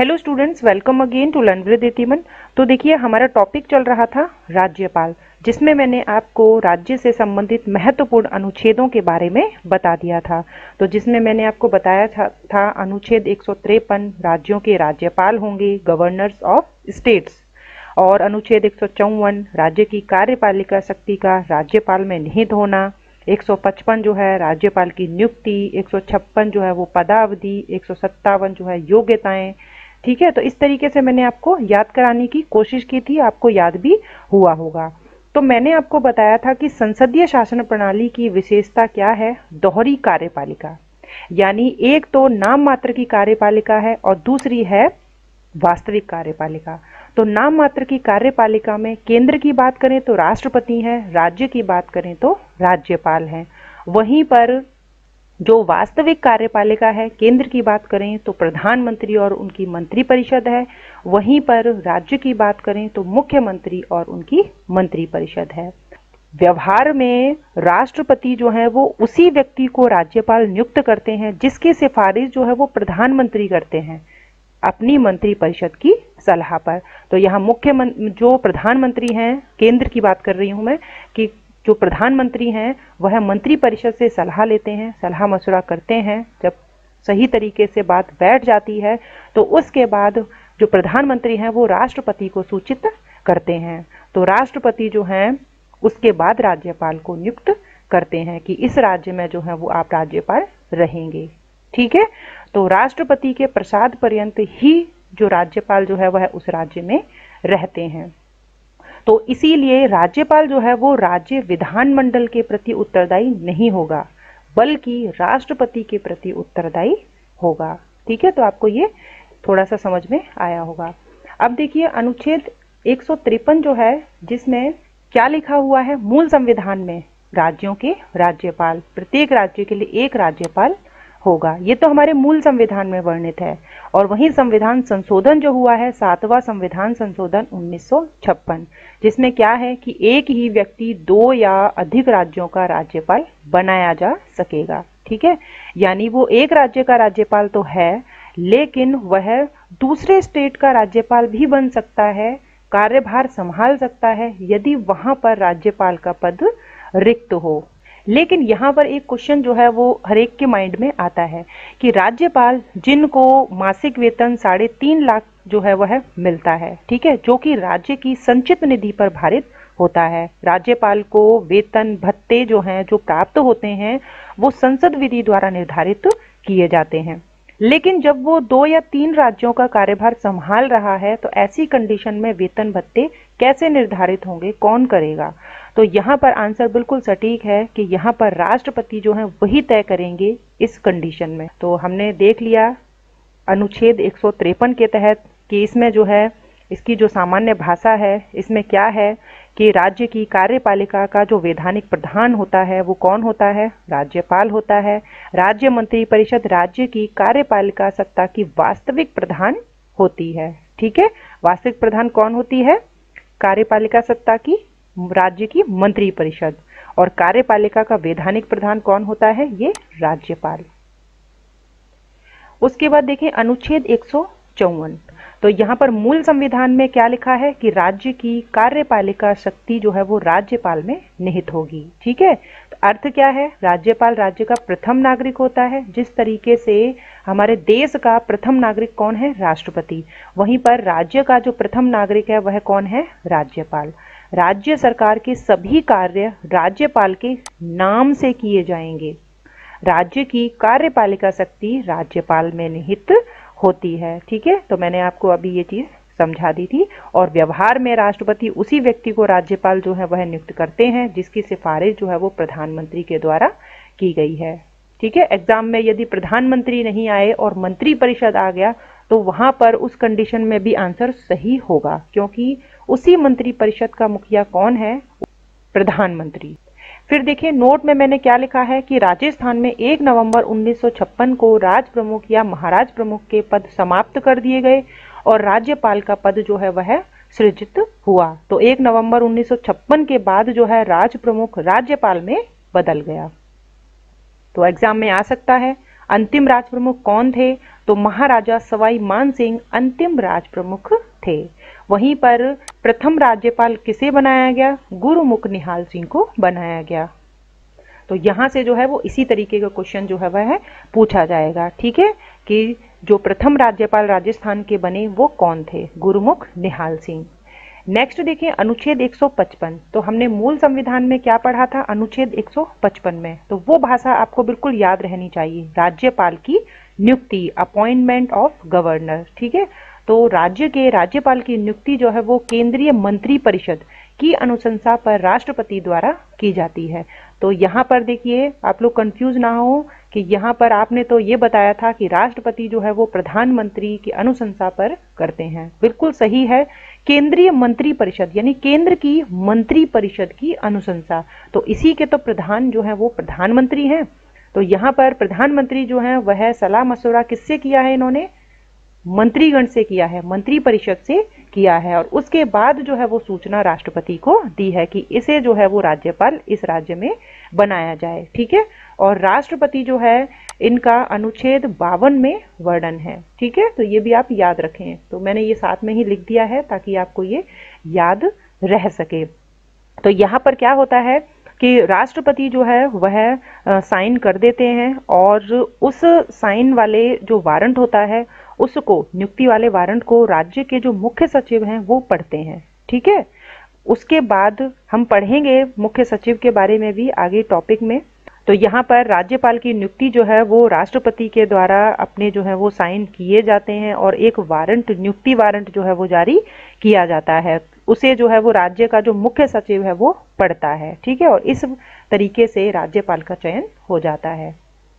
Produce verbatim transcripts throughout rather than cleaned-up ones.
Hello students, welcome again to learn with इतिमन। तो देखिए, हमारा टॉपिक चल रहा था राज्यपाल, जिसमें मैंने आपको राज्य से संबंधित महत्वपूर्ण अनुच्छेदों के बारे में बता दिया था। तो जिसमें मैंने आपको बताया था, था अनुच्छेद एक सौ तिरपन राज्यों के राज्यपाल होंगे, गवर्नर्स ऑफ स्टेट्स। और अनुच्छेद एक सौ चौवन राज्य की कार्यपालिका शक्ति का राज्यपाल में निहित होना। एक सौ पचपन जो है राज्यपाल की नियुक्ति, एक सौ छप्पन जो है वो पदावधि, एक सौ सत्तावन जो है योग्यताएं। ठीक है, तो इस तरीके से मैंने आपको याद कराने की कोशिश की थी, आपको याद भी हुआ होगा। तो मैंने आपको बताया था कि संसदीय शासन प्रणाली की विशेषता क्या है, दोहरी कार्यपालिका। यानी एक तो नाम मात्र की कार्यपालिका है और दूसरी है वास्तविक कार्यपालिका। तो नाम मात्र की कार्यपालिका में केंद्र की बात करें तो राष्ट्रपति हैं, राज्य की बात करें तो राज्यपाल हैं। वहीं पर जो वास्तविक कार्यपालिका है, केंद्र की बात करें तो प्रधानमंत्री और उनकी मंत्रिपरिषद है। वहीं पर राज्य की बात करें तो मुख्यमंत्री और उनकी मंत्रिपरिषद है। व्यवहार में राष्ट्रपति जो है वो उसी व्यक्ति को राज्यपाल नियुक्त करते हैं जिसकी सिफारिश जो है वो प्रधानमंत्री करते हैं अपनी मंत्रिपरिषद की सलाह पर। तो यहाँ मुख्य जो प्रधानमंत्री हैं, केंद्र की बात कर रही हूँ मैं, कि जो प्रधानमंत्री हैं वह मंत्रिपरिषद से सलाह लेते हैं, सलाह मशवरा करते हैं। जब सही तरीके से बात बैठ जाती है तो उसके बाद जो प्रधानमंत्री हैं वो राष्ट्रपति को सूचित करते हैं। तो राष्ट्रपति जो हैं उसके बाद राज्यपाल को नियुक्त करते हैं कि इस राज्य में जो है वो आप राज्यपाल रहेंगे। ठीक है, तो राष्ट्रपति के प्रसाद पर्यंत ही जो राज्यपाल जो है वह उस राज्य में रहते हैं। तो इसीलिए राज्यपाल जो है वो राज्य विधानमंडल के प्रति उत्तरदायी नहीं होगा, बल्कि राष्ट्रपति के प्रति उत्तरदायी होगा। ठीक है, तो आपको ये थोड़ा सा समझ में आया होगा। अब देखिए, अनुच्छेद एक सौ तिरपन जो है, जिसमें क्या लिखा हुआ है, मूल संविधान में राज्यों के राज्यपाल, प्रत्येक राज्य के लिए एक राज्यपाल होगा। ये तो हमारे मूल संविधान में वर्णित है। और वहीं संविधान संशोधन जो हुआ है, सातवां संविधान संशोधन उन्नीस सौ छप्पन, जिसमें क्या है कि एक ही व्यक्ति दो या अधिक राज्यों का राज्यपाल बनाया जा सकेगा। ठीक है, यानी वो एक राज्य का राज्यपाल तो है, लेकिन वह दूसरे स्टेट का राज्यपाल भी बन सकता है, कार्यभार संभाल सकता है, यदि वहां पर राज्यपाल का पद रिक्त हो। लेकिन यहाँ पर एक क्वेश्चन जो है वो हर एक के माइंड में आता है कि राज्यपाल जिनको मासिक वेतन साढ़े तीन लाख जो है वह मिलता है, ठीक है, जो कि राज्य की संचित निधि पर भारित होता है। राज्यपाल को वेतन भत्ते जो हैं जो प्राप्त होते हैं वो संसद विधि द्वारा निर्धारित किए जाते हैं। लेकिन जब वो दो या तीन राज्यों का कार्यभार संभाल रहा है तो ऐसी कंडीशन में वेतन भत्ते कैसे निर्धारित होंगे, कौन करेगा? तो यहाँ पर आंसर बिल्कुल सटीक है कि यहाँ पर राष्ट्रपति जो है वही तय करेंगे इस कंडीशन में। तो हमने देख लिया अनुच्छेद एक सौ तिरपन के तहत कि इसमें जो है इसकी जो सामान्य भाषा है, इसमें क्या है कि राज्य की कार्यपालिका का जो वैधानिक प्रधान होता है वो कौन होता है, राज्यपाल होता है। राज्य मंत्रिपरिषद राज्य की कार्यपालिका सत्ता की वास्तविक प्रधान होती है। ठीक है, वास्तविक प्रधान कौन होती है? कार्यपालिका सत्ता की राज्य की मंत्रिपरिषद। और कार्यपालिका का वैधानिक प्रधान कौन होता है? ये राज्यपाल। उसके बाद देखें अनुच्छेद एक सौ चौवन। तो यहाँ पर मूल संविधान में क्या लिखा है कि राज्य की कार्यपालिका शक्ति जो है वो राज्यपाल में निहित होगी। ठीक है, तो अर्थ क्या है? राज्यपाल राज्य का प्रथम नागरिक होता है। जिस तरीके से हमारे देश का प्रथम नागरिक कौन है? राष्ट्रपति। वहीं पर राज्य का जो प्रथम नागरिक है वह कौन है? राज्यपाल। राज्य सरकार के सभी कार्य राज्यपाल के नाम से किए जाएंगे। राज्य की कार्यपालिका शक्ति राज्यपाल में निहित होती है। ठीक है, तो मैंने आपको अभी ये चीज समझा दी थी। और व्यवहार में राष्ट्रपति उसी व्यक्ति को राज्यपाल जो है वह नियुक्त करते हैं जिसकी सिफारिश जो है वो प्रधानमंत्री के द्वारा की गई है। ठीक है, एग्जाम में यदि प्रधानमंत्री नहीं आए और मंत्रिपरिषद आ गया तो वहां पर उस कंडीशन में भी आंसर सही होगा, क्योंकि उसी मंत्रिपरिषद का मुखिया कौन है? प्रधानमंत्री। फिर देखिए, नोट में मैंने क्या लिखा है कि राजस्थान में एक नवंबर उन्नीस सौ छप्पन को राज प्रमुख या महाराज प्रमुख के पद समाप्त कर दिए गए और राज्यपाल का पद जो है वह सृजित हुआ। तो एक नवंबर उन्नीस सौ छप्पन के बाद जो है राज प्रमुख राज्यपाल में बदल गया। तो एग्जाम में आ सकता है, अंतिम राज प्रमुख कौन थे? तो महाराजा सवाई मानसिंह अंतिम राज प्रमुख थे। वहीं पर प्रथम राज्यपाल किसे बनाया गया? गुरुमुख निहाल सिंह को बनाया गया। तो यहां से जो है वो इसी तरीके का क्वेश्चन जो है वह पूछा जाएगा, ठीक है, कि जो प्रथम राज्यपाल राजस्थान के बने वो कौन थे? गुरुमुख निहाल सिंह। नेक्स्ट देखिए अनुच्छेद एक सौ पचपन। तो हमने मूल संविधान में क्या पढ़ा था? अनुच्छेद एक सौ पचपन में, तो वो भाषा आपको बिल्कुल याद रहनी चाहिए। राज्यपाल की नियुक्ति, अपॉइंटमेंट ऑफ गवर्नर, ठीक है। तो राज्य के राज्यपाल की नियुक्ति जो है वो केंद्रीय मंत्री परिषद की अनुशंसा पर राष्ट्रपति द्वारा की जाती है। तो यहाँ पर देखिए आप लोग कंफ्यूज ना हो कि यहाँ पर आपने तो ये बताया था कि राष्ट्रपति जो है वो प्रधानमंत्री की अनुशंसा पर करते हैं। बिल्कुल सही है, केंद्रीय मंत्री परिषद यानी केंद्र की मंत्री परिषद की अनुशंसा। तो इसी के तो प्रधान जो है वो प्रधानमंत्री हैं। तो यहाँ पर प्रधानमंत्री जो है वह सलाह मशवरा किससे किया है? इन्होंने मंत्रीगण से किया है, मंत्री परिषद से किया है, और उसके बाद जो है वो सूचना राष्ट्रपति को दी है कि इसे जो है वो राज्यपाल इस राज्य में बनाया जाए, ठीक है। और राष्ट्रपति जो है इनका अनुच्छेद बावन में वर्णन है, ठीक है। तो ये भी आप याद रखें, तो मैंने ये साथ में ही लिख दिया है ताकि आपको ये याद रह सके। तो यहाँ पर क्या होता है कि राष्ट्रपति जो है वह साइन कर देते हैं, और उस साइन वाले जो वारंट होता है उसको, नियुक्ति वाले वारंट को राज्य के जो मुख्य सचिव हैं वो पढ़ते हैं, ठीक है। उसके बाद हम पढ़ेंगे मुख्य सचिव के बारे में भी आगे टॉपिक में। तो यहाँ पर राज्यपाल की नियुक्ति जो है वो राष्ट्रपति के द्वारा अपने जो है वो साइन किए जाते हैं, और एक वारंट, नियुक्ति वारंट जो है वो जारी किया जाता है। उसे जो है वो राज्य का जो मुख्य सचिव है वो पढ़ता है, ठीक है। और इस तरीके से राज्यपाल का चयन हो जाता है।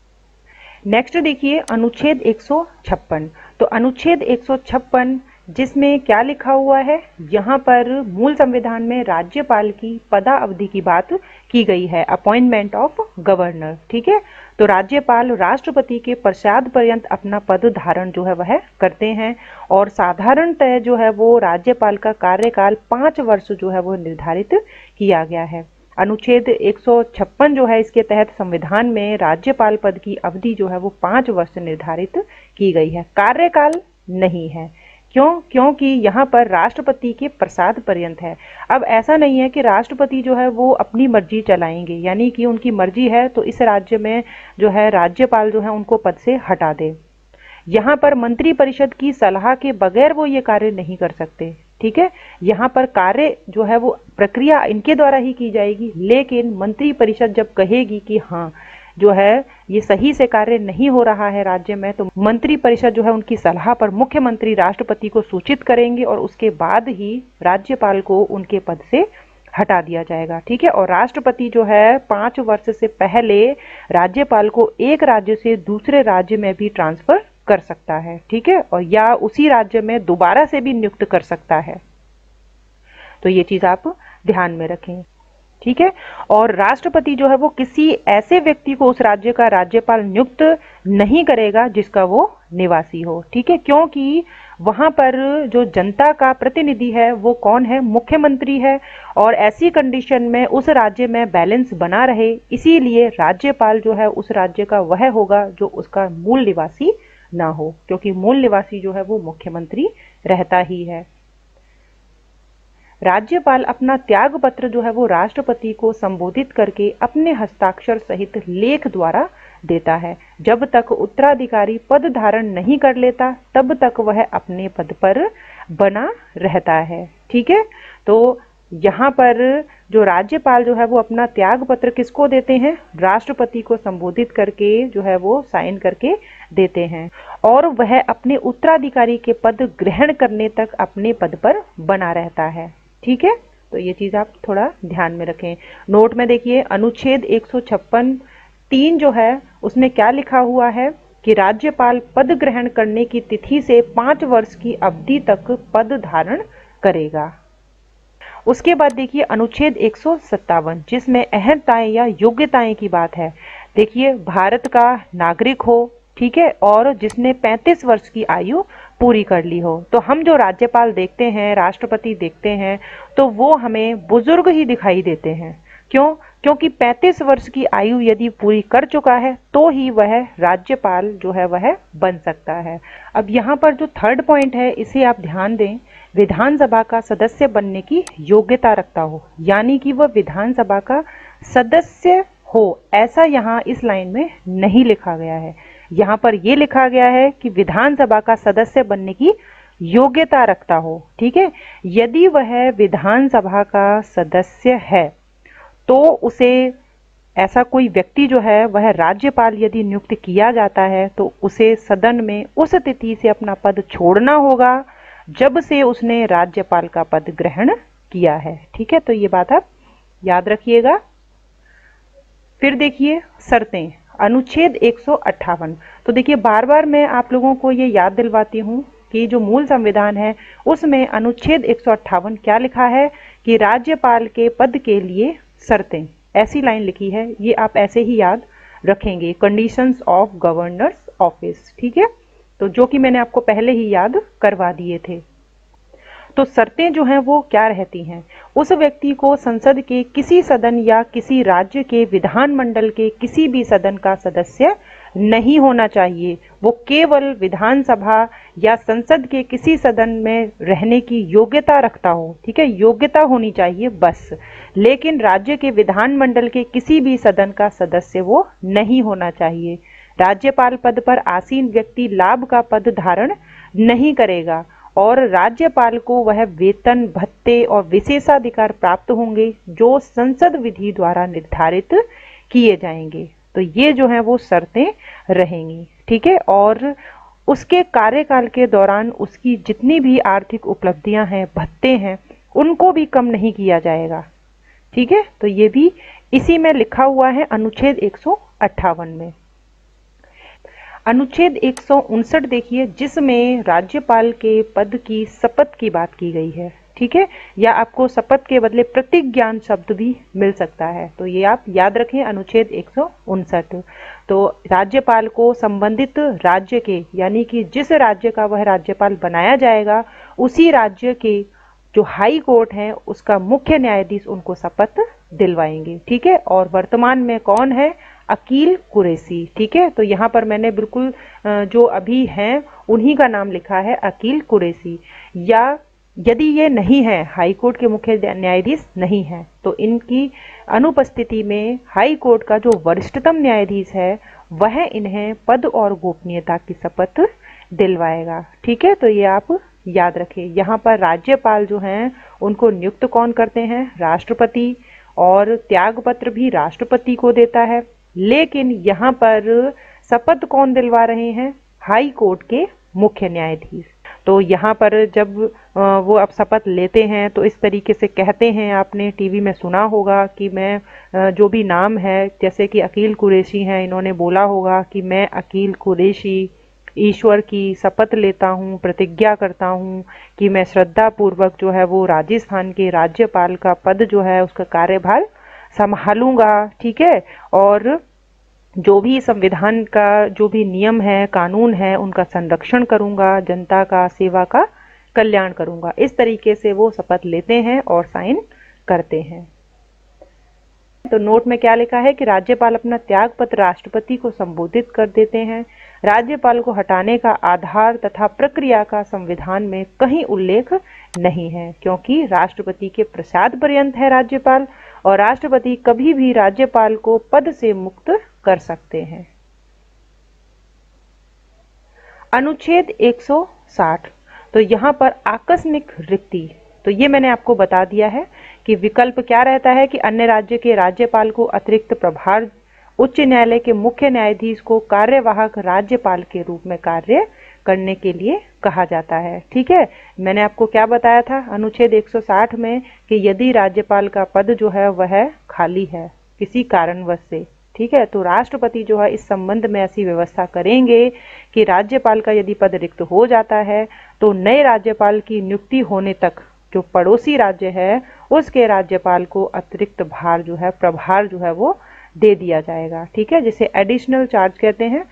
नेक्स्ट देखिए अनुच्छेद एक सौ छप्पन। तो अनुच्छेद एक सौ छप्पन जिसमें क्या लिखा हुआ है? यहाँ पर मूल संविधान में राज्यपाल की पदावधि की बात की गई है, अपॉइंटमेंट ऑफ गवर्नर, ठीक है। तो राज्यपाल राष्ट्रपति के पश्चात पर्यंत अपना पद धारण जो है वह करते हैं, और साधारणतः जो है वो राज्यपाल का कार्यकाल पांच वर्ष जो है वो निर्धारित किया गया है। अनुच्छेद एक सौ छप्पन जो है इसके तहत संविधान में राज्यपाल पद की अवधि जो है वो पांच वर्ष निर्धारित की गई है, कार्यकाल नहीं है। क्यों? क्योंकि यहाँ पर राष्ट्रपति के प्रसाद पर्यंत है। अब ऐसा नहीं है कि राष्ट्रपति जो है वो अपनी मर्जी चलाएंगे, यानी कि उनकी मर्जी है तो इस राज्य में जो है राज्यपाल जो है उनको पद से हटा दे। यहाँ पर मंत्री परिषद की सलाह के बगैर वो ये कार्य नहीं कर सकते, ठीक है। यहाँ पर कार्य जो है वो प्रक्रिया इनके द्वारा ही की जाएगी, लेकिन मंत्री परिषद जब कहेगी कि हाँ जो है ये सही से कार्य नहीं हो रहा है राज्य में, तो मंत्री परिषद जो है उनकी सलाह पर मुख्यमंत्री राष्ट्रपति को सूचित करेंगे, और उसके बाद ही राज्यपाल को उनके पद से हटा दिया जाएगा, ठीक है। और राष्ट्रपति जो है पांच वर्ष से पहले राज्यपाल को एक राज्य से दूसरे राज्य में भी ट्रांसफर कर सकता है, ठीक है, और या उसी राज्य में दोबारा से भी नियुक्त कर सकता है। तो ये चीज आप ध्यान में रखें, ठीक है। और राष्ट्रपति जो है वो किसी ऐसे व्यक्ति को उस राज्य का राज्यपाल नियुक्त नहीं करेगा जिसका वो निवासी हो, ठीक है, क्योंकि वहां पर जो जनता का प्रतिनिधि है वो कौन है? मुख्यमंत्री है, और ऐसी कंडीशन में उस राज्य में बैलेंस बना रहे, इसीलिए राज्यपाल जो है उस राज्य का वह होगा जो उसका मूल निवासी ना हो, क्योंकि मूल निवासी जो है वो मुख्यमंत्री रहता ही है। राज्यपाल अपना त्याग पत्र जो है वो राष्ट्रपति को संबोधित करके अपने हस्ताक्षर सहित लेख द्वारा देता है। जब तक उत्तराधिकारी पद धारण नहीं कर लेता तब तक वह अपने पद पर बना रहता है, ठीक है। तो यहाँ पर जो राज्यपाल जो है वो अपना त्याग पत्र किसको देते हैं? राष्ट्रपति को संबोधित करके जो है वो साइन करके देते हैं, और वह अपने उत्तराधिकारी के पद ग्रहण करने तक अपने पद पर बना रहता है, ठीक है। तो ये चीज आप थोड़ा ध्यान में रखें। नोट में देखिए अनुच्छेद एक सौ छप्पन तीन जो है उसमें क्या लिखा हुआ है कि राज्यपाल पद ग्रहण करने की तिथि से पांच वर्ष की अवधि तक पद धारण करेगा। उसके बाद देखिए अनुच्छेद एक सौ सत्तावन जिसमें अहर्ताएं या योग्यताएं की बात है। देखिए भारत का नागरिक हो, ठीक है, और जिसने पैंतीस वर्ष की आयु पूरी कर ली हो। तो हम जो राज्यपाल देखते हैं, राष्ट्रपति देखते हैं, तो वो हमें बुजुर्ग ही दिखाई देते हैं। क्यों? क्योंकि पैंतीस वर्ष की आयु यदि पूरी कर चुका है तो ही वह राज्यपाल जो है वह बन सकता है। अब यहाँ पर जो थर्ड पॉइंट है इसे आप ध्यान दें, विधानसभा का सदस्य बनने की योग्यता रखता हो, यानी कि वह विधानसभा का सदस्य हो, ऐसा यहाँ इस लाइन में नहीं लिखा गया है। यहाँ पर यह लिखा गया है कि विधानसभा का सदस्य बनने की योग्यता रखता हो। ठीक है, यदि वह विधानसभा का सदस्य है तो उसे ऐसा कोई व्यक्ति जो है वह राज्यपाल यदि नियुक्त किया जाता है तो उसे सदन में उस तिथि से अपना पद छोड़ना होगा जब से उसने राज्यपाल का पद ग्रहण किया है। ठीक है, तो ये बात आप याद रखिएगा। फिर देखिए शर्तें, अनुच्छेद एक सौ अट्ठावन। तो देखिए बार बार मैं आप लोगों को ये याद दिलवाती हूँ कि जो मूल संविधान है उसमें अनुच्छेद एक सौ अट्ठावन क्या लिखा है कि राज्यपाल के पद के लिए शर्तें, ऐसी लाइन लिखी है, ये आप ऐसे ही याद रखेंगे, कंडीशंस ऑफ गवर्नर्स ऑफिस। ठीक है, तो जो कि मैंने आपको पहले ही याद करवा दिए थे। तो शर्तें जो हैं वो क्या रहती हैं, उस व्यक्ति को संसद के किसी सदन या किसी राज्य के विधानमंडल के किसी भी सदन का सदस्य नहीं होना चाहिए, वो केवल विधानसभा या संसद के किसी सदन में रहने की योग्यता रखता हो। ठीक है, योग्यता होनी चाहिए बस, लेकिन राज्य के विधानमंडल के किसी भी सदन का सदस्य वो नहीं होना चाहिए। राज्यपाल पद पर आसीन व्यक्ति लाभ का पद धारण नहीं करेगा और राज्यपाल को वह वेतन, भत्ते और विशेषाधिकार प्राप्त होंगे जो संसद विधि द्वारा निर्धारित किए जाएंगे। तो ये जो है वो शर्तें रहेंगी। ठीक है, और उसके कार्यकाल के दौरान उसकी जितनी भी आर्थिक उपलब्धियां हैं, भत्ते हैं, उनको भी कम नहीं किया जाएगा। ठीक है, तो ये भी इसी में लिखा हुआ है अनुच्छेद एक सौ अट्ठावन में। अनुच्छेद एक सौ उनसठ देखिए, जिसमें राज्यपाल के पद की शपथ की बात की गई है। ठीक है, या आपको शपथ के बदले प्रतिज्ञान शब्द भी मिल सकता है, तो ये आप याद रखें अनुच्छेद एक सौ उनसठ। तो राज्यपाल को संबंधित राज्य के, यानी कि जिस राज्य का वह राज्यपाल बनाया जाएगा उसी राज्य के जो हाई कोर्ट है उसका मुख्य न्यायाधीश उनको शपथ दिलवाएंगे। ठीक है, और वर्तमान में कौन है, अकील कुरैशी। ठीक है, तो यहाँ पर मैंने बिल्कुल जो अभी हैं उन्हीं का नाम लिखा है, अकील कुरैशी। या यदि ये नहीं है, हाई कोर्ट के मुख्य न्यायाधीश नहीं है, तो इनकी अनुपस्थिति में हाई कोर्ट का जो वरिष्ठतम न्यायाधीश है वह इन्हें पद और गोपनीयता की शपथ दिलवाएगा। ठीक है, तो ये आप याद रखें। यहाँ पर राज्यपाल जो हैं उनको नियुक्त कौन करते हैं, राष्ट्रपति, और त्यागपत्र भी राष्ट्रपति को देता है। लेकिन यहाँ पर शपथ कौन दिलवा रहे हैं, हाई कोर्ट के मुख्य न्यायाधीश। तो यहाँ पर जब वो अब शपथ लेते हैं तो इस तरीके से कहते हैं, आपने टीवी में सुना होगा कि मैं जो भी नाम है, जैसे कि अकील कुरैशी हैं, इन्होंने बोला होगा कि मैं अकील कुरैशी ईश्वर की शपथ लेता हूँ, प्रतिज्ञा करता हूँ कि मैं श्रद्धा पूर्वक जो है वो राजस्थान के राज्यपाल का पद जो है उसका कार्यभार संभालूंगा। ठीक है, और जो भी संविधान का जो भी नियम है, कानून है, उनका संरक्षण करूंगा, जनता का सेवा का कल्याण करूंगा। इस तरीके से वो शपथ लेते हैं और साइन करते हैं। तो नोट में क्या लिखा है कि राज्यपाल अपना त्याग पत्र राष्ट्रपति को संबोधित कर देते हैं। राज्यपाल को हटाने का आधार तथा प्रक्रिया का संविधान में कहीं उल्लेख नहीं है, क्योंकि राष्ट्रपति के प्रसाद पर्यंत है राज्यपाल, और राष्ट्रपति कभी भी राज्यपाल को पद से मुक्त कर सकते हैं। अनुच्छेद एक सौ साठ। तो यहाँ पर आकस्मिक रिक्ति, तो ये मैंने आपको बता दिया है कि विकल्प क्या रहता है कि अन्य राज्य के राज्यपाल को अतिरिक्त प्रभार उच्च न्यायालय के मुख्य न्यायाधीश को कार्यवाहक राज्यपाल के रूप में कार्य करने के लिए कहा जाता है। ठीक है, मैंने आपको क्या बताया था अनुच्छेद एक सौ साठ में कि यदि राज्यपाल का पद जो है वह खाली है किसी कारणवश से, ठीक है, तो राष्ट्रपति जो है इस संबंध में ऐसी व्यवस्था करेंगे कि राज्यपाल का यदि पद रिक्त हो जाता है तो नए राज्यपाल की नियुक्ति होने तक जो पड़ोसी राज्य है उसके राज्यपाल को अतिरिक्त भार जो है, प्रभार जो है वो दे दिया जाएगा। ठीक है, जिसे एडिशनल चार्ज कहते हैं।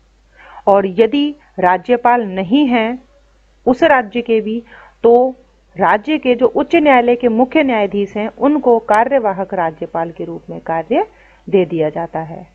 और यदि राज्यपाल नहीं है उस राज्य के भी, तो राज्य के जो उच्च न्यायालय के मुख्य न्यायाधीश हैं उनको कार्यवाहक राज्यपाल के रूप में कार्य दे दिया जाता है।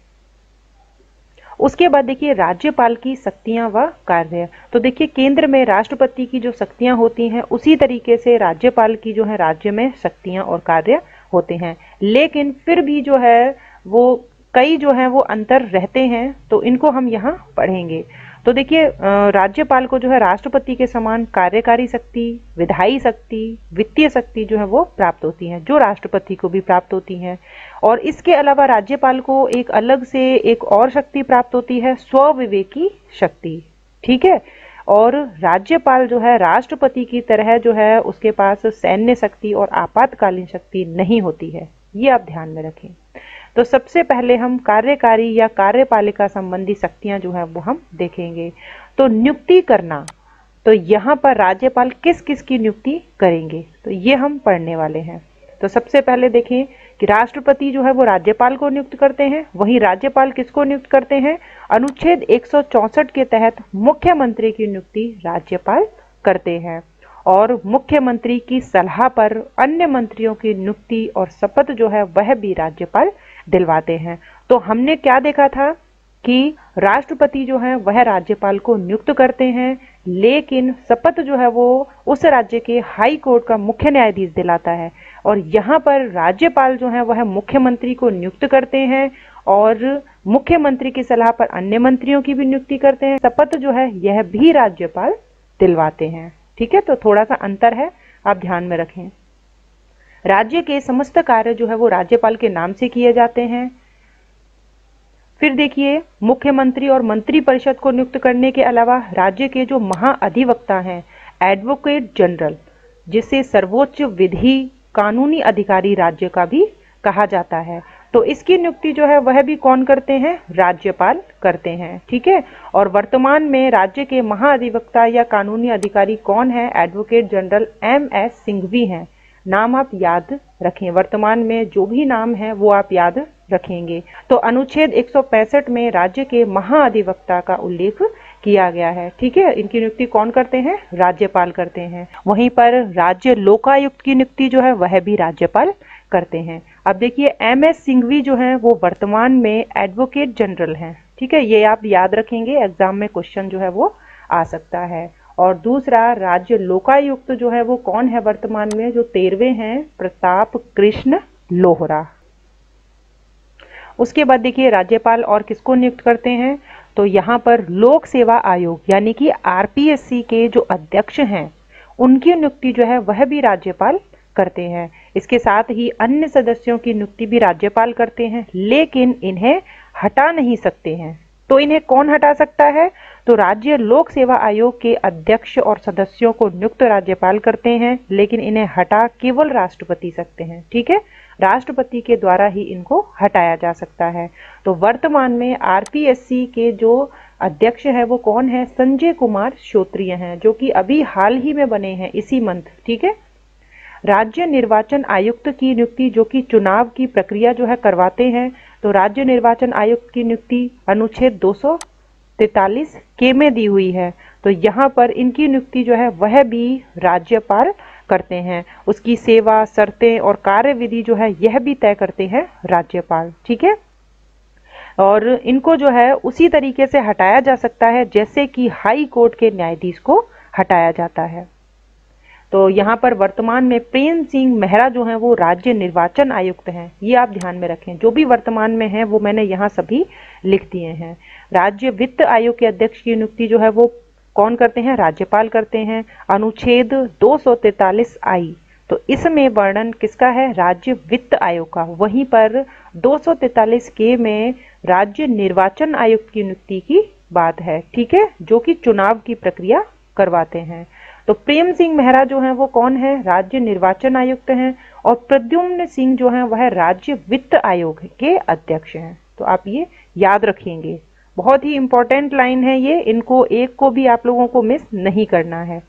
उसके बाद देखिए राज्यपाल की शक्तियां व कार्य। तो देखिए केंद्र में राष्ट्रपति की जो शक्तियां होती हैं उसी तरीके से राज्यपाल की जो है राज्य में शक्तियां और कार्य होते हैं, लेकिन फिर भी जो है वो कई जो है वो अंतर रहते हैं, तो इनको हम यहाँ पढ़ेंगे। तो देखिए राज्यपाल को जो है राष्ट्रपति के समान कार्यकारी शक्ति, विधायी शक्ति, वित्तीय शक्ति जो है वो प्राप्त होती हैं, जो राष्ट्रपति को भी प्राप्त होती हैं। और इसके अलावा राज्यपाल को एक अलग से एक और शक्ति प्राप्त होती है, स्वविवेकी शक्ति। ठीक है। और राज्यपाल जो है राष्ट्रपति की तरह जो है उसके पास सैन्य शक्ति और आपातकालीन शक्ति नहीं होती है, ये आप ध्यान में रखें। तो सबसे पहले हम कार्यकारी या कार्यपालिका संबंधी शक्तियां जो है वो हम देखेंगे। तो नियुक्ति करना, तो यहाँ पर राज्यपाल किस किस की नियुक्ति करेंगे, तो ये हम पढ़ने वाले हैं। तो सबसे पहले देखें कि राष्ट्रपति जो है वो राज्यपाल को नियुक्त करते हैं, वहीं राज्यपाल किसको नियुक्त करते हैं? अनुच्छेद एक सौ चौसठ के तहत मुख्यमंत्री की नियुक्ति राज्यपाल करते हैं, और मुख्यमंत्री की सलाह पर अन्य मंत्रियों की नियुक्ति और शपथ जो है वह भी राज्यपाल दिलवाते हैं। तो हमने क्या देखा था कि राष्ट्रपति जो है वह राज्यपाल को नियुक्त करते हैं, लेकिन शपथ जो है वो उस राज्य के हाई कोर्ट का मुख्य न्यायाधीश दिलाता है। और यहाँ पर राज्यपाल जो है वह मुख्यमंत्री को नियुक्त करते हैं और मुख्यमंत्री की सलाह पर अन्य मंत्रियों की भी नियुक्ति करते हैं। शपथ जो है यह भी राज्यपाल दिलवाते हैं। ठीक है, तो थोड़ा सा अंतर है, आप ध्यान में रखें। राज्य के समस्त कार्य जो है वो राज्यपाल के नाम से किए जाते हैं। फिर देखिए मुख्यमंत्री और मंत्री परिषद को नियुक्त करने के अलावा राज्य के जो महाअधिवक्ता हैं, एडवोकेट जनरल, जिसे सर्वोच्च विधि कानूनी अधिकारी राज्य का भी कहा जाता है, तो इसकी नियुक्ति जो है वह भी कौन करते हैं? राज्यपाल करते हैं। ठीक है। और वर्तमान में राज्य के महाअधिवक्ता या कानूनी अधिकारी कौन है? Advocate general M S Singhvi हैं। नाम आप याद रखें, वर्तमान में जो भी नाम है वो आप याद रखेंगे। तो अनुच्छेद एक सौ पैंसठ में राज्य के महाअधिवक्ता का उल्लेख किया गया है। ठीक है। इनकी नियुक्ति कौन करते हैं? राज्यपाल करते हैं। वहीं पर राज्य लोकायुक्त की नियुक्ति जो है वह भी राज्यपाल करते हैं। अब देखिए एम एस सिंघवी जो है वो वर्तमान में एडवोकेट जनरल हैं। ठीक है, ये आप याद रखेंगे, एग्जाम में क्वेश्चन जो है वो आ सकता है। और दूसरा राज्य लोकायुक्त जो है वो कौन है वर्तमान में? जो तेरहवें हैं, प्रताप कृष्ण लोहरा। उसके बाद देखिए राज्यपाल और किसको नियुक्त करते हैं? तो यहाँ पर लोक सेवा आयोग यानी कि आर पी एस सी के जो अध्यक्ष हैं उनकी नियुक्ति जो है वह भी राज्यपाल करते हैं। इसके साथ ही अन्य सदस्यों की नियुक्ति भी राज्यपाल करते हैं, लेकिन इन्हें हटा नहीं सकते हैं। तो इन्हें कौन हटा सकता है? तो राज्य लोक सेवा आयोग के अध्यक्ष और सदस्यों को नियुक्त राज्यपाल करते हैं, लेकिन इन्हें हटा केवल राष्ट्रपति सकते हैं। ठीक है, राष्ट्रपति के द्वारा ही इनको हटाया जा सकता है। तो वर्तमान में आर पी एस सी के जो अध्यक्ष है वो कौन है? संजय कुमार श्रोत्रिय हैं, जो कि अभी हाल ही में बने हैं, इसी मंथ। ठीक है। राज्य निर्वाचन आयुक्त की नियुक्ति, जो कि चुनाव की प्रक्रिया जो है करवाते हैं, तो राज्य निर्वाचन आयुक्त की नियुक्ति अनुच्छेद दो सौ तैतालीस के में दी हुई है। तो यहाँ पर इनकी नियुक्ति जो है वह भी राज्यपाल करते हैं। उसकी सेवा, शर्तें और कार्यविधि जो है यह भी तय करते हैं राज्यपाल। ठीक है। और इनको जो है उसी तरीके से हटाया जा सकता है जैसे कि हाई कोर्ट के न्यायाधीश को हटाया जाता है। तो यहाँ पर वर्तमान में प्रेम सिंह मेहरा जो हैं वो राज्य निर्वाचन आयुक्त हैं, ये आप ध्यान में रखें। जो भी वर्तमान में हैं वो मैंने यहाँ सभी लिख दिए हैं। राज्य वित्त आयोग के अध्यक्ष की नियुक्ति जो है वो कौन करते हैं? राज्यपाल करते हैं। अनुच्छेद दो सौ तैतालीस आई, तो इसमें वर्णन किसका है? राज्य वित्त आयोग का। वहीं पर दो सौ तैतालीस के में राज्य निर्वाचन आयुक्त की नियुक्ति की बात है। ठीक है, जो कि चुनाव की प्रक्रिया करवाते हैं। तो प्रेम सिंह मेहरा जो हैं वो कौन है? राज्य निर्वाचन आयुक्त हैं। और प्रद्युम्न सिंह जो हैं वह राज्य वित्त आयोग के अध्यक्ष हैं। तो आप ये याद रखेंगे, बहुत ही इंपॉर्टेंट लाइन है ये, इनको एक को भी आप लोगों को मिस नहीं करना है।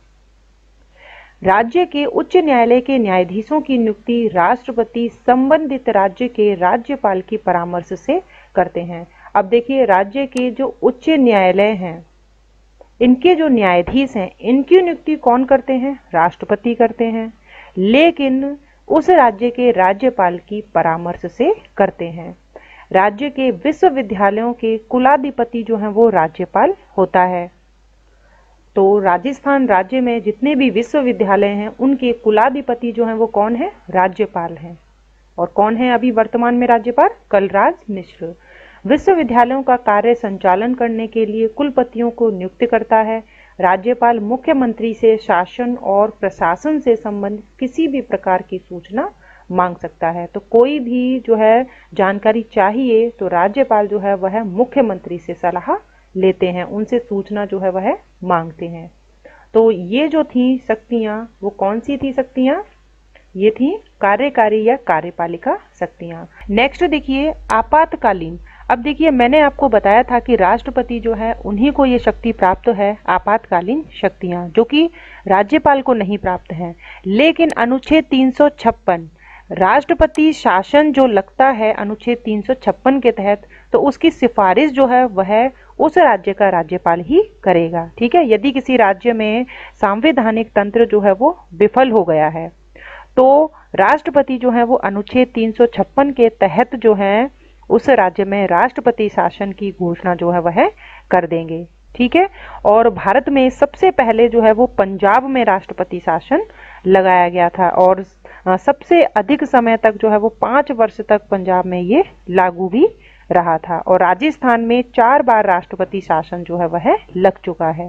राज्य के उच्च न्यायालय के न्यायाधीशों की नियुक्ति राष्ट्रपति संबंधित राज्य के राज्यपाल की परामर्श से करते हैं। अब देखिए राज्य के जो उच्च न्यायालय हैं, इनके जो न्यायाधीश हैं इनकी नियुक्ति कौन करते हैं? राष्ट्रपति करते हैं, लेकिन उस राज्य के राज्यपाल की परामर्श से करते हैं। राज्य के विश्वविद्यालयों के कुलाधिपति जो हैं वो राज्यपाल होता है। तो राजस्थान राज्य में जितने भी विश्वविद्यालय हैं उनके कुलाधिपति जो हैं वो कौन है? राज्यपाल हैं। और कौन है अभी वर्तमान में राज्यपाल? कलराज मिश्र। विश्वविद्यालयों का कार्य संचालन करने के लिए कुलपतियों को नियुक्त करता है। राज्यपाल मुख्यमंत्री से शासन और प्रशासन से संबंधित किसी भी प्रकार की सूचना मांग सकता है। तो कोई भी जो है जानकारी चाहिए तो राज्यपाल जो है वह मुख्यमंत्री से सलाह लेते हैं, उनसे सूचना जो है वह मांगते हैं। तो ये जो थी शक्तियां वो कौन सी थी शक्तियां? ये थी कार्यकारी या कार्यपालिका शक्तियां। नेक्स्ट देखिए आपातकालीन। अब देखिए मैंने आपको बताया था कि राष्ट्रपति जो है उन्हीं को ये शक्ति प्राप्त है, आपातकालीन शक्तियां, जो कि राज्यपाल को नहीं प्राप्त हैं। लेकिन अनुच्छेद तीन सौ छप्पन राष्ट्रपति शासन जो लगता है अनुच्छेद तीन सौ छप्पन के तहत, तो उसकी सिफारिश जो है वह उस राज्य का राज्यपाल ही करेगा। ठीक है, यदि किसी राज्य में सांवैधानिक तंत्र जो है वो विफल हो गया है तो राष्ट्रपति जो है वो अनुच्छेद तीन सौ छप्पन के तहत जो है उस राज्य में राष्ट्रपति शासन की घोषणा जो है वह कर देंगे। ठीक है, और भारत में सबसे पहले जो है वो पंजाब में राष्ट्रपति शासन लगाया गया था और सबसे अधिक समय तक जो है वो पांच वर्ष तक पंजाब में ये लागू भी रहा था। और राजस्थान में चार बार राष्ट्रपति शासन जो है वह लग चुका है।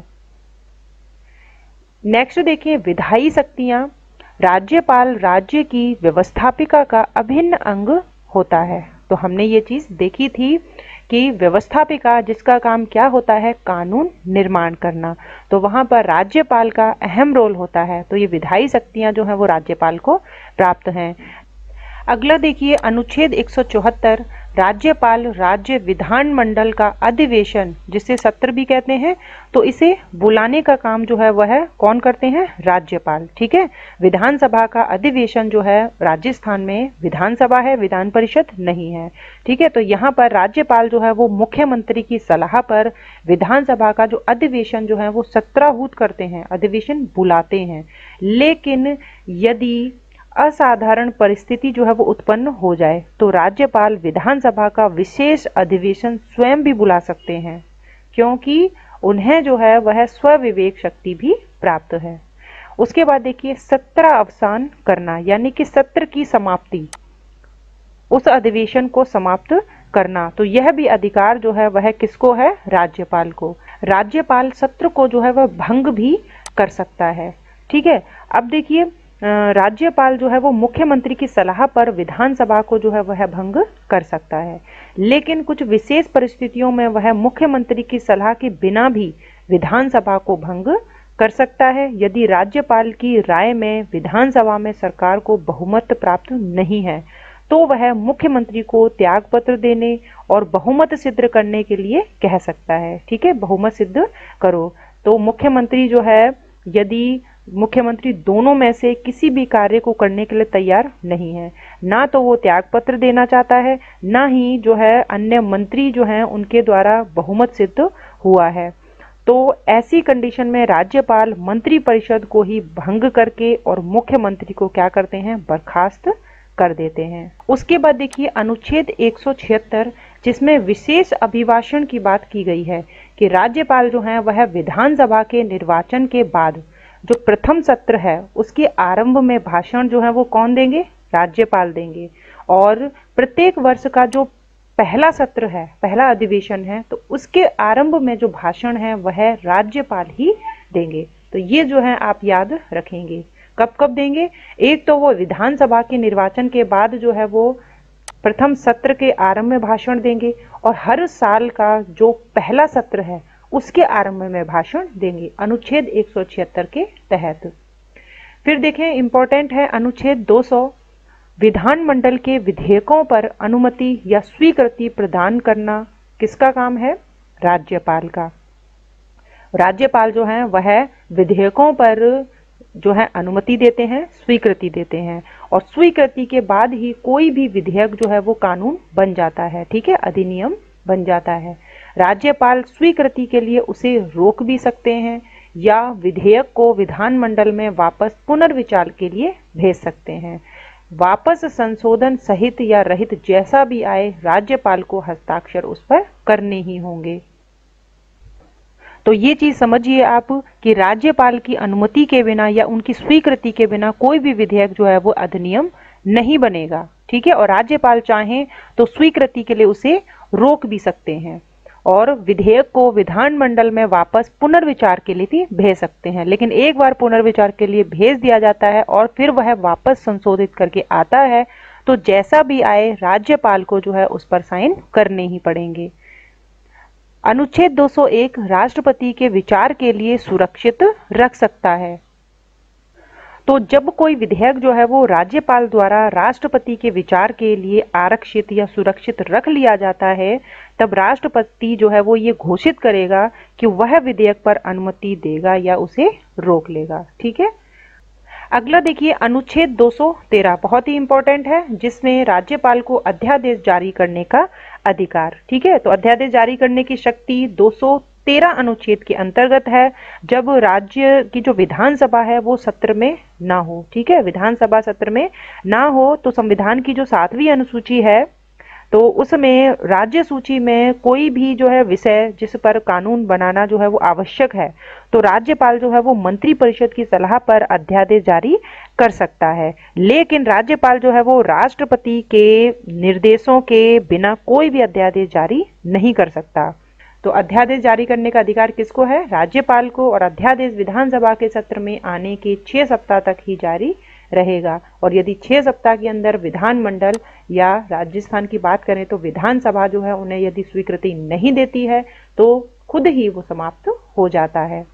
नेक्स्ट देखिए विधायी शक्तियां। राज्यपाल राज्य की व्यवस्थापिका का अभिन्न अंग होता है। तो हमने ये चीज देखी थी कि व्यवस्थापिका जिसका काम क्या होता है? कानून निर्माण करना, तो वहां पर राज्यपाल का अहम रोल होता है। तो ये विधायी शक्तियां जो है वो राज्यपाल को प्राप्त हैं। अगला देखिए अनुच्छेद एक सौ चौहत्तर राज्यपाल राज्य विधानमंडल का अधिवेशन, जिसे सत्र भी कहते हैं, तो इसे बुलाने का काम जो है वह कौन करते हैं? राज्यपाल। ठीक है, विधानसभा का अधिवेशन जो है राजस्थान में विधानसभा है, विधान परिषद नहीं है। ठीक है, तो यहाँ पर राज्यपाल जो है वो मुख्यमंत्री की सलाह पर विधानसभा का जो अधिवेशन जो है वो सत्राहूत करते हैं, अधिवेशन बुलाते हैं। लेकिन यदि असाधारण परिस्थिति जो है वो उत्पन्न हो जाए तो राज्यपाल विधानसभा का विशेष अधिवेशन स्वयं भी बुला सकते हैं, क्योंकि उन्हें जो है वह स्वविवेक शक्ति भी प्राप्त है। उसके बाद देखिए सत्र अवसान करना, यानी कि सत्र की समाप्ति, उस अधिवेशन को समाप्त करना। तो यह भी अधिकार जो है वह किसको है? राज्यपाल को। राज्यपाल सत्र को जो है वह भंग भी कर सकता है। ठीक है, अब देखिए राज्यपाल जो है वो मुख्यमंत्री की सलाह पर विधानसभा को जो है वह भंग कर सकता है, लेकिन कुछ विशेष परिस्थितियों में वह मुख्यमंत्री की सलाह के बिना भी विधानसभा को भंग कर सकता है, यदि राज्यपाल की राय में विधानसभा में सरकार को बहुमत प्राप्त नहीं है तो वह मुख्यमंत्री को त्याग पत्र देने और बहुमत सिद्ध करने के लिए कह सकता है। ठीक है, बहुमत सिद्ध करो। तो मुख्यमंत्री जो है, यदि मुख्यमंत्री दोनों में से किसी भी कार्य को करने के लिए तैयार नहीं है, ना तो वो त्याग पत्र देना चाहता है, ना ही जो है अन्य मंत्री जो हैं उनके द्वारा बहुमत सिद्ध हुआ है, तो ऐसी कंडीशन में राज्यपाल मंत्री परिषद को ही भंग करके और मुख्यमंत्री को क्या करते हैं? बर्खास्त कर देते हैं। उसके बाद देखिए अनुच्छेद एक सौ छिहत्तर, जिसमें विशेष अभिभाषण की बात की गई है कि राज्यपाल जो है वह विधानसभा के निर्वाचन के बाद जो प्रथम सत्र है उसके आरंभ में भाषण जो है वो कौन देंगे? राज्यपाल देंगे। और प्रत्येक वर्ष का जो पहला सत्र है, पहला अधिवेशन है, तो उसके आरंभ में जो भाषण है वह राज्यपाल ही देंगे। तो ये जो है आप याद रखेंगे। कब कब देंगे? एक तो वो विधानसभा के निर्वाचन के बाद जो है वो प्रथम सत्र के आरंभ में भाषण देंगे, और हर साल का जो पहला सत्र है उसके आरंभ में भाषण देंगे अनुच्छेद एक सौ छिहत्तर के तहत। फिर देखें इंपॉर्टेंट है अनुच्छेद दो सौ, विधानमंडल के विधेयकों पर अनुमति या स्वीकृति प्रदान करना किसका काम है? राज्यपाल का। राज्यपाल जो है वह विधेयकों पर जो है अनुमति देते हैं, स्वीकृति देते हैं, और स्वीकृति के बाद ही कोई भी विधेयक जो है वो कानून बन जाता है। ठीक है, अधिनियम बन जाता है। राज्यपाल स्वीकृति के लिए उसे रोक भी सकते हैं या विधेयक को विधानमंडल में वापस पुनर्विचार के लिए भेज सकते हैं। वापस संशोधन सहित या रहित जैसा भी आए, राज्यपाल को हस्ताक्षर उस पर करने ही होंगे। तो ये चीज समझिए आप कि राज्यपाल की अनुमति के बिना या उनकी स्वीकृति के बिना कोई भी विधेयक जो है वो अधिनियम नहीं बनेगा, ठीक है। और राज्यपाल चाहें तो स्वीकृति के लिए उसे रोक भी सकते हैं और विधेयक को विधानमंडल में वापस पुनर्विचार के लिए भी भेज सकते हैं। लेकिन एक बार पुनर्विचार के लिए भेज दिया जाता है और फिर वह वापस संशोधित करके आता है तो जैसा भी आए, राज्यपाल को जो है उस पर साइन करने ही पड़ेंगे। अनुच्छेद दो सौ एक राष्ट्रपति के विचार के लिए सुरक्षित रख सकता है। तो जब कोई विधेयक जो है वो राज्यपाल द्वारा राष्ट्रपति के विचार के लिए आरक्षित या सुरक्षित रख लिया जाता है, तब राष्ट्रपति जो है वो ये घोषित करेगा कि वह विधेयक पर अनुमति देगा या उसे रोक लेगा, ठीक है। अगला देखिए अनुच्छेद दो सौ तेरह, बहुत ही इंपॉर्टेंट है, जिसमें राज्यपाल को अध्यादेश जारी करने का अधिकार, ठीक है। तो अध्यादेश जारी करने की शक्ति दो सौ तेरह अनुच्छेद के अंतर्गत है जब राज्य की जो विधानसभा है वो सत्र में ना हो, ठीक है। विधानसभा सत्र में ना हो तो संविधान की जो सातवीं अनुसूची है तो उसमें राज्य सूची में कोई भी जो है विषय जिस पर कानून बनाना जो है वो आवश्यक है, तो राज्यपाल जो है वो मंत्री परिषद की सलाह पर अध्यादेश जारी कर सकता है। लेकिन राज्यपाल जो है वो राष्ट्रपति के निर्देशों के बिना कोई भी अध्यादेश जारी नहीं कर सकता। तो अध्यादेश जारी करने का अधिकार किसको है? राज्यपाल को। और अध्यादेश विधानसभा के सत्र में आने के छह सप्ताह तक ही जारी रहेगा। और यदि छह सप्ताह के अंदर विधानमंडल या राजस्थान की बात करें तो विधानसभा जो है उन्हें यदि स्वीकृति नहीं देती है तो खुद ही वो समाप्त हो जाता है।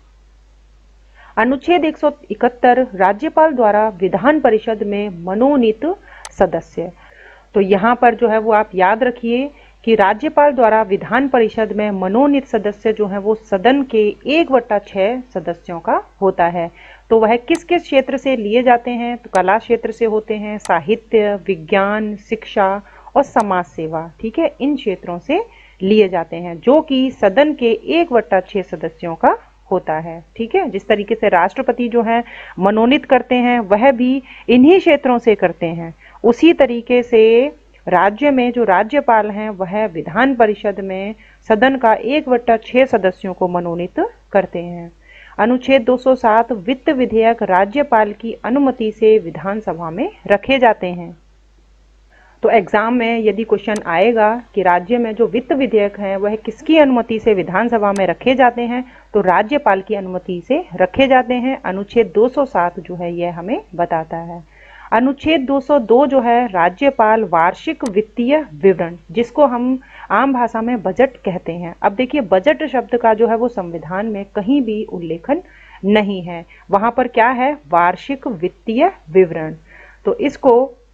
अनुच्छेद एक सौ इकहत्तर राज्यपाल द्वारा विधान परिषद में मनोनीत सदस्य। तो यहाँ पर जो है वो आप याद रखिए कि राज्यपाल द्वारा विधान परिषद में मनोनीत सदस्य जो है वो सदन के एक बट्टा छह सदस्यों का होता है। तो वह किस किस क्षेत्र से लिए जाते हैं? तो कला क्षेत्र से होते हैं, साहित्य, विज्ञान, शिक्षा और समाज सेवा, ठीक है, इन क्षेत्रों से लिए जाते हैं, जो कि सदन के एक बट्टा छह सदस्यों का होता है, ठीक है। जिस तरीके से राष्ट्रपति जो है मनोनीत करते हैं वह भी इन्हीं क्षेत्रों से करते हैं, उसी तरीके से राज्य में जो राज्यपाल हैं वह विधान परिषद में सदन का एक बट्टा छह सदस्यों को मनोनीत करते हैं। अनुच्छेद दो सौ सात वित्त विधेयक राज्यपाल की अनुमति से विधानसभा में रखे जाते हैं। तो एग्जाम में यदि क्वेश्चन आएगा कि राज्य में जो वित्त विधेयक हैं वह किसकी अनुमति से विधानसभा में रखे जाते हैं, तो राज्यपाल की अनुमति से रखे जाते हैं। अनुच्छेद दो सौ सात जो है यह हमें बताता है। अनुच्छेद दो सौ दो जो है राज्यपाल वार्षिक वित्तीय विवरण, जिसको हम आम भाषा में बजट कहते हैं। अब देखिए बजट शब्द का जो है वो संविधान में कहीं भी उल्लेखन नहीं है, वहां पर क्या है? वार्षिक वित्तीय विवरण। तो इसको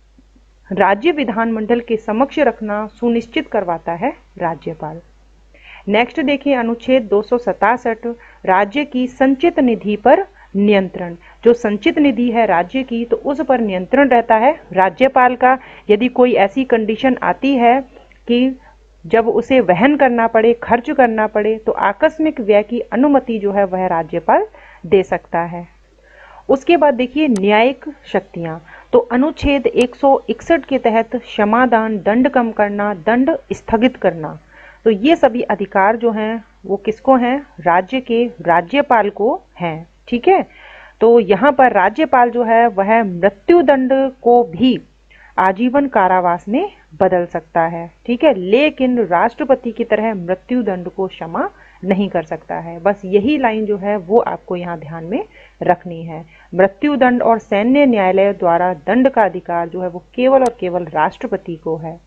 राज्य विधानमंडल के समक्ष रखना सुनिश्चित करवाता है राज्यपाल। नेक्स्ट देखिए अनुच्छेद दो सौ सतासठ राज्य की संचित निधि पर नियंत्रण। जो संचित निधि है राज्य की तो उस पर नियंत्रण रहता है राज्यपाल का। यदि कोई ऐसी कंडीशन आती है कि जब उसे वहन करना पड़े, खर्च करना पड़े, तो आकस्मिक व्यय की अनुमति जो है वह राज्यपाल दे सकता है। उसके बाद देखिए न्यायिक शक्तियां। तो अनुच्छेद एक सौ इकसठ के तहत क्षमादान, दंड कम करना, दंड स्थगित करना, तो ये सभी अधिकार जो हैं वो किसको हैं? राज्य के राज्यपाल को हैं, ठीक है। तो यहाँ पर राज्यपाल जो है वह मृत्यु दंड को भी आजीवन कारावास में बदल सकता है, ठीक है, लेकिन राष्ट्रपति की तरह मृत्यु दंड को क्षमा नहीं कर सकता है। बस यही लाइन जो है वो आपको यहाँ ध्यान में रखनी है। मृत्यु दंड और सैन्य न्यायालय द्वारा दंड का अधिकार जो है वो केवल और केवल राष्ट्रपति को है।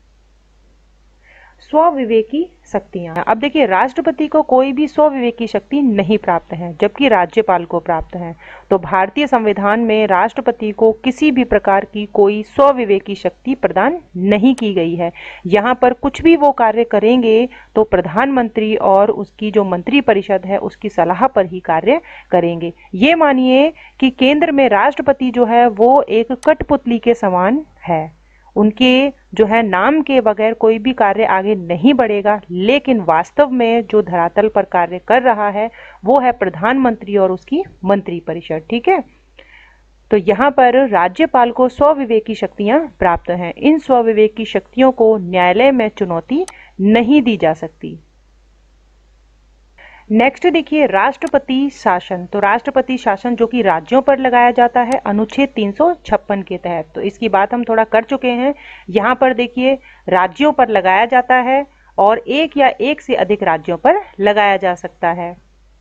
स्वविवेकी शक्तियां। अब देखिए राष्ट्रपति को कोई भी स्वविवेकी शक्ति नहीं प्राप्त है, जबकि राज्यपाल को प्राप्त है। तो भारतीय संविधान में राष्ट्रपति को किसी भी प्रकार की कोई स्वविवेकी शक्ति प्रदान नहीं की गई है। यहाँ पर कुछ भी वो कार्य करेंगे तो प्रधानमंत्री और उसकी जो मंत्री परिषद है उसकी सलाह पर ही कार्य करेंगे। ये मानिए कि केंद्र में राष्ट्रपति जो है वो एक कठपुतली के समान है उनके जो है नाम के बगैर कोई भी कार्य आगे नहीं बढ़ेगा, लेकिन वास्तव में जो धरातल पर कार्य कर रहा है वो है प्रधानमंत्री और उसकी मंत्रिपरिषद। ठीक है, तो यहाँ पर राज्यपाल को स्वविवेक की शक्तियां प्राप्त हैं। इन स्वविवेक की शक्तियों को न्यायालय में चुनौती नहीं दी जा सकती। नेक्स्ट देखिए राष्ट्रपति शासन। तो राष्ट्रपति शासन जो कि राज्यों पर लगाया जाता है अनुच्छेद तीन सौ छप्पन के तहत, तो इसकी बात हम थोड़ा कर चुके हैं। यहाँ पर देखिए राज्यों पर लगाया जाता है और एक या एक से अधिक राज्यों पर लगाया जा सकता है।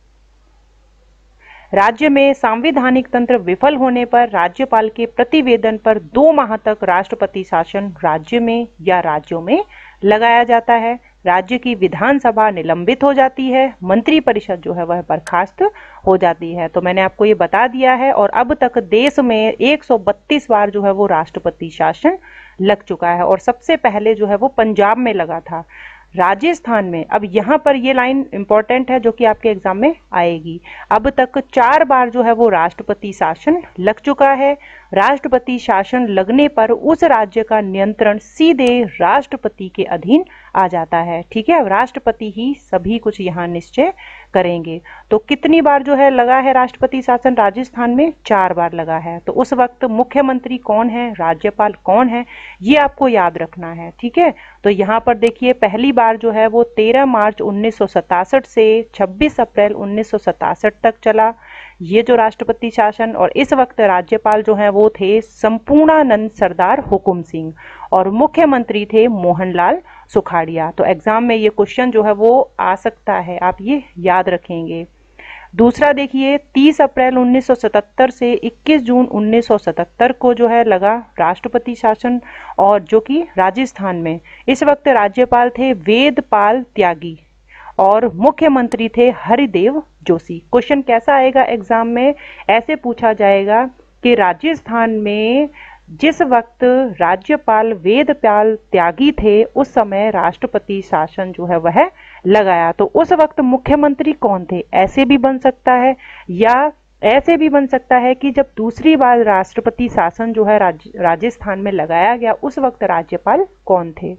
राज्य में सांविधानिक तंत्र विफल होने पर राज्यपाल के प्रतिवेदन पर दो माह तक राष्ट्रपति शासन राज्य में या राज्यों में लगाया जाता है। राज्य की विधानसभा निलंबित हो जाती है, मंत्रिपरिषद जो है वह बर्खास्त हो जाती है। तो मैंने आपको ये बता दिया है। और अब तक देश में एक सौ बत्तीस बार जो है वो राष्ट्रपति शासन लग चुका है और सबसे पहले जो है वो पंजाब में लगा था, राजस्थान में। अब यहाँ पर ये लाइन इंपॉर्टेंट है जो कि आपके एग्जाम में आएगी। अब तक चार बार जो है वो राष्ट्रपति शासन लग चुका है। राष्ट्रपति शासन लगने पर उस राज्य का नियंत्रण सीधे राष्ट्रपति के अधीन आ जाता है। ठीक है, राष्ट्रपति ही सभी कुछ यहाँ निश्चय करेंगे। तो कितनी बार जो है लगा है राष्ट्रपति शासन राजस्थान में? चार बार लगा है। तो उस वक्त मुख्यमंत्री कौन है, राज्यपाल कौन है, ये आपको याद रखना है। ठीक है, तो यहाँ पर देखिए पहली बार जो है वो तेरह मार्च उन्नीस सौ सतासठ से छब्बीस अप्रैल उन्नीस सौ सतासठ तक चला ये जो राष्ट्रपति शासन। और इस वक्त राज्यपाल जो है वो थे संपूर्णानंद सरदार हुकुम सिंह और मुख्यमंत्री थे मोहनलाल सुखाड़िया। तो एग्जाम में ये क्वेश्चन जो है वो आ सकता है, आप ये याद रखेंगे। दूसरा देखिए तीस अप्रैल उन्नीस सौ सतहत्तर से इक्कीस जून उन्नीस सौ सतहत्तर को जो है लगा राष्ट्रपति शासन और जो कि राजस्थान में। इस वक्त राज्यपाल थे वेदपाल त्यागी और मुख्यमंत्री थे हरिदेव जोशी। क्वेश्चन कैसा आएगा एग्जाम में? ऐसे पूछा जाएगा कि राजस्थान में जिस वक्त राज्यपाल वेदपाल त्यागी थे उस समय राष्ट्रपति शासन जो है वह लगाया, तो उस वक्त मुख्यमंत्री कौन थे? ऐसे भी बन सकता है या ऐसे भी बन सकता है कि जब दूसरी बार राष्ट्रपति शासन जो है राज, राजस्थान में लगाया गया उस वक्त राज्यपाल कौन थे।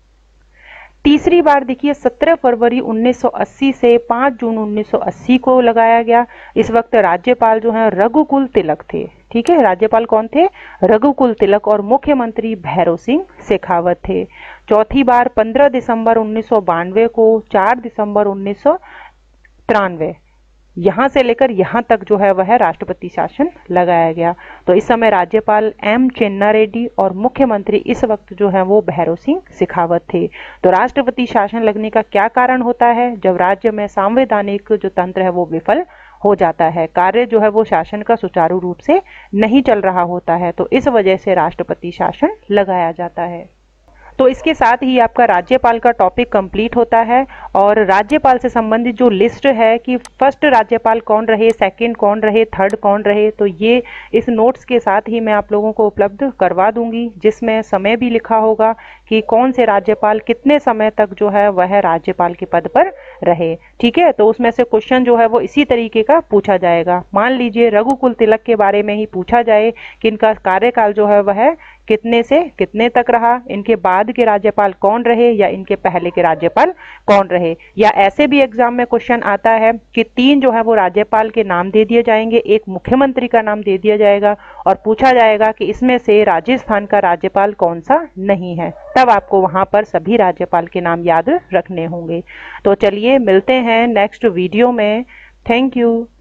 तीसरी बार देखिए सत्रह फरवरी उन्नीस सौ अस्सी से पाँच जून उन्नीस सौ अस्सी को लगाया गया। इस वक्त राज्यपाल जो है रघुकुल तिलक थे। ठीक है, राज्यपाल कौन थे? रघुकुल तिलक और मुख्यमंत्री भैरव सिंह शेखावत थे। चौथी बार पंद्रह दिसंबर उन्नीस सौ बानवे को चार दिसंबर उन्नीस सौ तिरानवे यहाँ से लेकर यहाँ तक जो है वह राष्ट्रपति शासन लगाया गया। तो इस समय राज्यपाल एम चेन्ना रेड्डी और मुख्यमंत्री इस वक्त जो है वो भैरव सिंह शेखावत थे। तो राष्ट्रपति शासन लगने का क्या कारण होता है? जब राज्य में संवैधानिक जो तंत्र है वो विफल हो जाता है, कार्य जो है वो शासन का सुचारू रूप से नहीं चल रहा होता है, तो इस वजह से राष्ट्रपति शासन लगाया जाता है। तो इसके साथ ही आपका राज्यपाल का टॉपिक कंप्लीट होता है। और राज्यपाल से संबंधित जो लिस्ट है कि फर्स्ट राज्यपाल कौन रहे, सेकंड कौन रहे, थर्ड कौन रहे, तो ये इस नोट्स के साथ ही मैं आप लोगों को उपलब्ध करवा दूंगी, जिसमें समय भी लिखा होगा कि कौन से राज्यपाल कितने समय तक जो है वह राज्यपाल के पद पर रहे। ठीक है, तो उसमें से क्वेश्चन जो है वो इसी तरीके का पूछा जाएगा। मान लीजिए रघुकुल तिलक के बारे में ही पूछा जाए कि इनका कार्यकाल जो है वह कितने से कितने तक रहा, इनके बाद के राज्यपाल कौन रहे या इनके पहले के राज्यपाल कौन रहे। या ऐसे भी एग्जाम में क्वेश्चन आता है कि तीन जो है वो राज्यपाल के नाम दे दिए जाएंगे, एक मुख्यमंत्री का नाम दे दिया जाएगा और पूछा जाएगा कि इसमें से राजस्थान का राज्यपाल कौन सा नहीं है। तब आपको वहां पर सभी राज्यपाल के नाम याद रखने होंगे। तो चलिए मिलते हैं नेक्स्ट वीडियो में। Thank you.